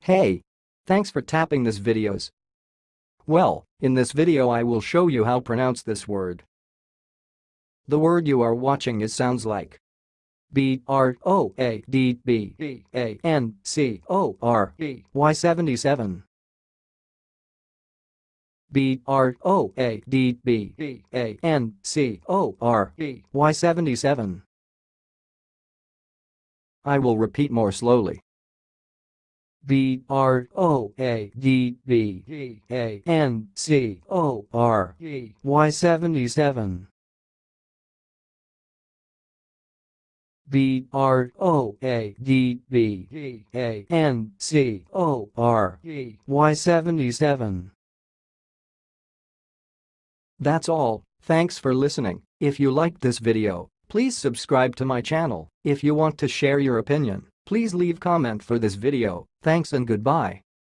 Hey! Thanks for tapping this videos. Well, in this video I will show you how to pronounce this word. The word you are watching sounds like BROADBEANCOREY77. BROADBEANCOREY77. I will repeat more slowly. BROADBEANCOREY77. BROADBEANCOREY77. That's all, thanks for listening. If you liked this video, please subscribe to my channel. If you want to share your opinion, please leave comment for this video. Thanks and goodbye.